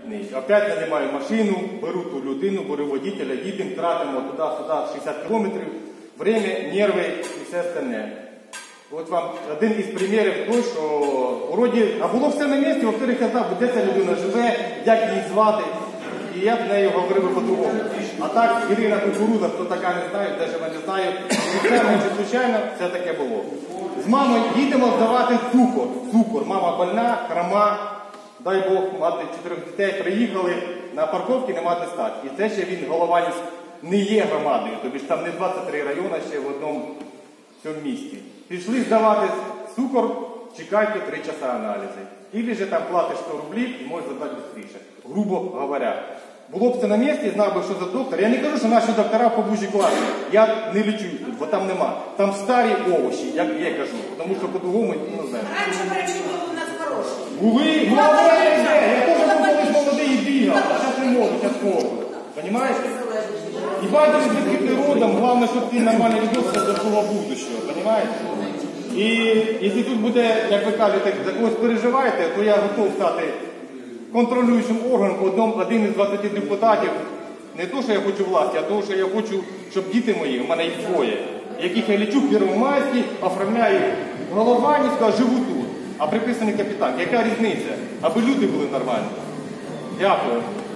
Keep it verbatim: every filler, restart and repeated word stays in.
Опять нанимаю машину, беру ту людину, беру водителя, їдемо, тратимо туди-сюди шістдесят кілометрів, время, нерви і все остальне. От вам один із примірів той, що вроді, а було все на місці, во-вторых, я знав, де ця людина живе, як її звати, і я з нею говорив би по-другому. А так, Ірина Кукуруза, хто така не знає, де живе не знаю, і це менше случайно, це таке було. З мамою їдемо здавати цукор, цукор, мама больна, хрома, дай Бог, мати чотирьох дітей, приїхали, на парковці нема де стати. І це ще він, Голованівськ, не є громадою, тобі ж там не двадцять три райони ще в одному цьому місті. Пішли здавати цукор, чекайте три часа аналізи. Ілі же там платиш сто рублів і можеш здати швидше, грубо говоря. Було б це на місці, знав би, що за доктор. Я не кажу, що наші доктора побужі класні. Я не лічу тут, бо там нема. Там старі овочі, як я кажу, тому що по-другому не знаю. Раніше врачі були у нас хороші. Були? Ну, а я не. Я теж був колись молодий і бігав, а зараз не можу, зараз можу. Понимаєте? І бачите, звідки ти родом, головне, щоб ти нормально відносився до свого будущого, понимаєте? І якщо тут буде, як ви кажете, за когось переживаєте, то я готов стати контролюючим органом, одним, один із двадцяти депутатів. Не то, що я хочу власті, а то, що я хочу, щоб діти мої, у мене їх двоє, яких я лічу в Первомайській, оформляю Голованівську, а живу тут. А приписаний капітан. Яка різниця? Аби люди були нормальні. Дякую.